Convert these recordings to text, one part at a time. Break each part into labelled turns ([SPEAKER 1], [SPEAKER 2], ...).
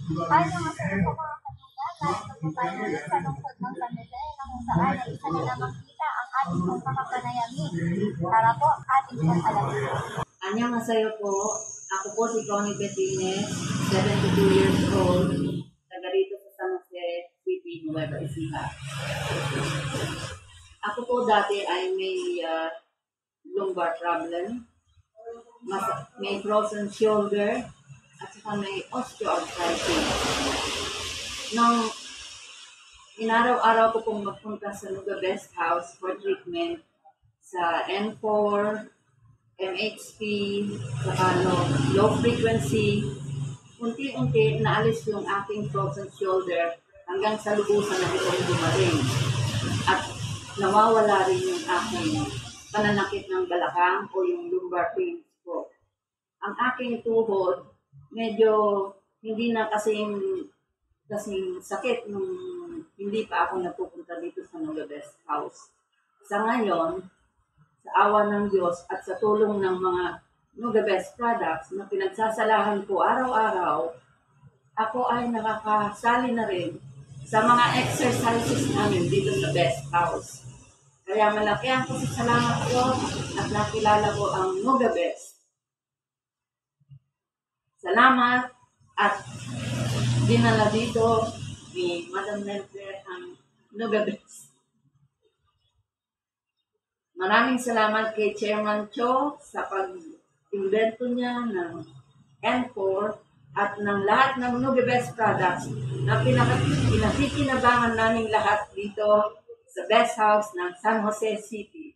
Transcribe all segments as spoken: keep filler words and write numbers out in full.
[SPEAKER 1] Ay, mga sa iyo mga kanina, narito po tayo sa lungsod ng San Jose na kung saan ay isa na namang kita ang ating pong makapanayami. Tara po, ating pong alamin.
[SPEAKER 2] Annyeonghaseyo po. Ako po si Connie Petinez, seventy-two years old, taga rito sa San Jose City, Nueva Ecija. Ako po dati ay may uh, lumbar problem, mas, may frozen shoulder, at saka may osteoarthritis. Nung inaraw-araw ko pong magpunta sa NUGABEST house for treatment sa N four, M H P, saka low, low frequency, unti-unti naalis yung aking frozen shoulder hanggang sa lubusan na itong dumating. At nawawala rin yung aking pananakit ng balakang o yung lumbar pains ko. Ang aking tuhod, medyo hindi na kasing, kasing sakit nung hindi pa ako napupunta dito sa NUGABEST house. Sa ngayon, sa awa ng Diyos at sa tulong ng mga NUGABEST products na pinagsasalahan ko araw-araw, ako ay nakakasali na rin sa mga exercises namin dito sa Best House. Kaya malaki ang pasasalamat ko at nakilala ko ang NUGABEST. Salamat at dinala dito ni Madam Nelfer ang NUGABEST. Maraming salamat kay Chairman Cho sa pag-invento niya ng N four at ng lahat ng NUGABEST products na pinakikinabangan namin lahat dito sa Best House ng San Jose City.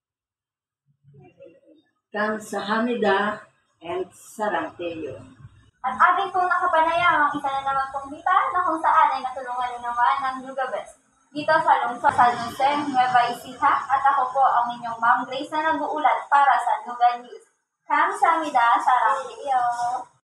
[SPEAKER 2] Kamsahamnida and Sarangteyo.
[SPEAKER 1] At ating pong nakapanayam ang isa na naman pong kita na kung saan ay natulungan nyo naman ng NUGABEST dito sa lungsod San Jose, Nueva Ecija, at ako po ang inyong Ma'am Grace na nag-uulat para sa NUGA News. Kamsahamnida, Sarangteyo.